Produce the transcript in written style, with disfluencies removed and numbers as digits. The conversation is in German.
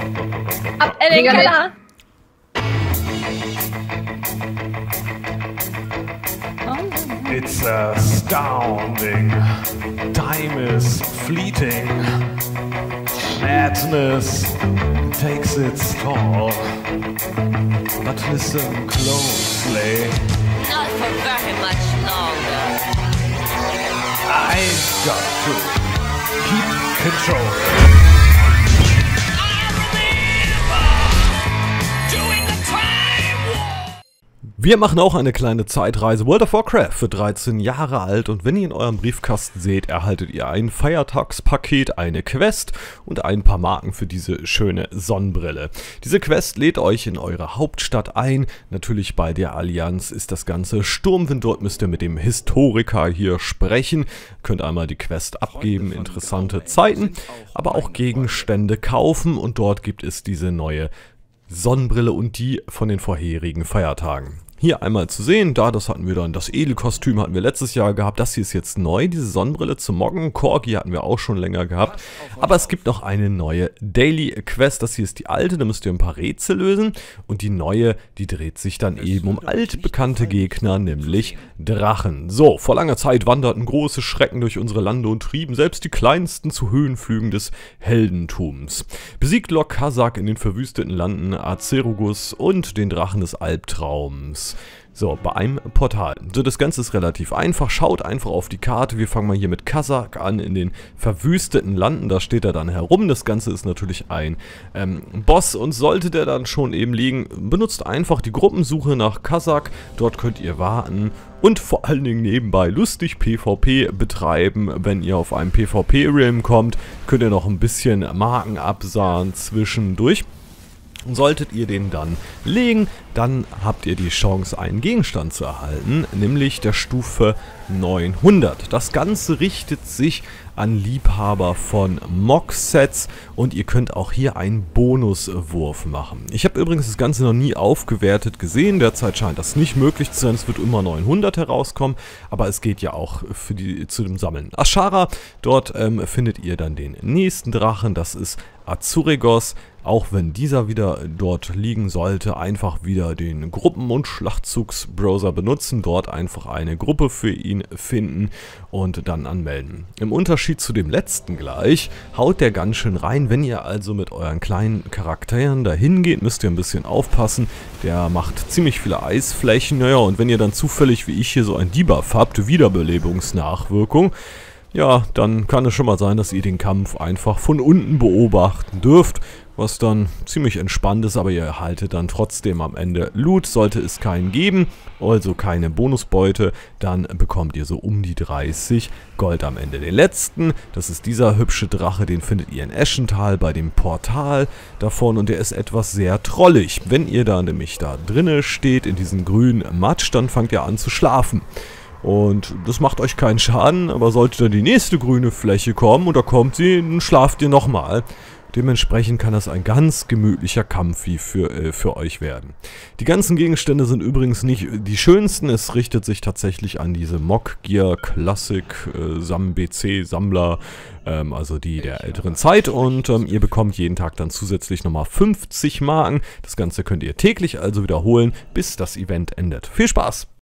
Ab in den Keller! It's astounding. Time is fleeting. Madness takes its toll. But listen closely. Not for very much longer. I've got to keep control. Wir machen auch eine kleine Zeitreise World of Warcraft für 13 Jahre alt und wenn ihr in eurem Briefkasten seht, erhaltet ihr ein Feiertagspaket, eine Quest und ein paar Marken für diese schöne Sonnenbrille. Diese Quest lädt euch in eure Hauptstadt ein, natürlich bei der Allianz ist das Ganze Sturmwind, dort müsst ihr mit dem Historiker hier sprechen, könnt einmal die Quest abgeben, interessante Zeiten, aber auch Gegenstände kaufen und dort gibt es diese neue Sonnenbrille und die von den vorherigen Feiertagen. Hier einmal zu sehen, das hatten wir dann, das Edelkostüm hatten wir letztes Jahr gehabt, das hier ist jetzt neu, diese Sonnenbrille zum Moggen, Corgi hatten wir auch schon länger gehabt, aber es gibt noch eine neue Daily Quest, das hier ist die alte, da müsst ihr ein paar Rätsel lösen und die neue, die dreht sich dann eben um altbekannte Gegner, nämlich Drachen. So, vor langer Zeit wanderten große Schrecken durch unsere Lande und trieben selbst die kleinsten zu Höhenflügen des Heldentums. Besiegt Lord Kazak in den verwüsteten Landen Azerogus und den Drachen des Albtraums. So, bei einem Portal. So, das Ganze ist relativ einfach. Schaut einfach auf die Karte. Wir fangen mal hier mit Kazak an in den verwüsteten Landen. Da steht er dann herum. Das Ganze ist natürlich ein Boss und sollte der dann schon eben liegen, benutzt einfach die Gruppensuche nach Kazak. Dort könnt ihr warten und vor allen Dingen nebenbei lustig PvP betreiben. Wenn ihr auf einem PvP-Realm kommt, könnt ihr noch ein bisschen Marken absahen zwischendurch. Solltet ihr den dann legen, dann habt ihr die Chance, einen Gegenstand zu erhalten, nämlich der Stufe 900. Das Ganze richtet sich an Liebhaber von Mock-Sets und ihr könnt auch hier einen Bonuswurf machen. Ich habe übrigens das Ganze noch nie aufgewertet gesehen, derzeit scheint das nicht möglich zu sein, es wird immer 900 herauskommen, aber es geht ja auch zu dem Sammeln. Ashara, dort findet ihr dann den nächsten Drachen, das ist Azuregos. Auch wenn dieser wieder dort liegen sollte, einfach wieder den Gruppen- und Schlachtzugsbrowser benutzen, dort einfach eine Gruppe für ihn finden und dann anmelden. Im Unterschied zu dem letzten gleich, haut der ganz schön rein. Wenn ihr also mit euren kleinen Charakteren dahin geht, müsst ihr ein bisschen aufpassen. Der macht ziemlich viele Eisflächen. Naja, und wenn ihr dann zufällig wie ich hier so ein Debuff habt, Wiederbelebungsnachwirkung, ja, dann kann es schon mal sein, dass ihr den Kampf einfach von unten beobachten dürft, was dann ziemlich entspannt ist, aber ihr erhaltet dann trotzdem am Ende Loot, sollte es keinen geben, also keine Bonusbeute, dann bekommt ihr so um die 30 Gold am Ende. Den letzten, das ist dieser hübsche Drache, den findet ihr in Eschental bei dem Portal davon und der ist etwas sehr trollig. Wenn ihr da nämlich da drinne steht, in diesem grünen Matsch, dann fangt ihr an zu schlafen. Und das macht euch keinen Schaden, aber sollte dann die nächste grüne Fläche kommen und da kommt sie, dann schlaft ihr nochmal. Dementsprechend kann das ein ganz gemütlicher Kampf wie für euch werden. Die ganzen Gegenstände sind übrigens nicht die schönsten. Es richtet sich tatsächlich an diese Mock Gear Classic BC Sammler, also die der älteren Zeit. Und ihr bekommt jeden Tag dann zusätzlich nochmal 50 Marken. Das Ganze könnt ihr täglich also wiederholen, bis das Event endet. Viel Spaß!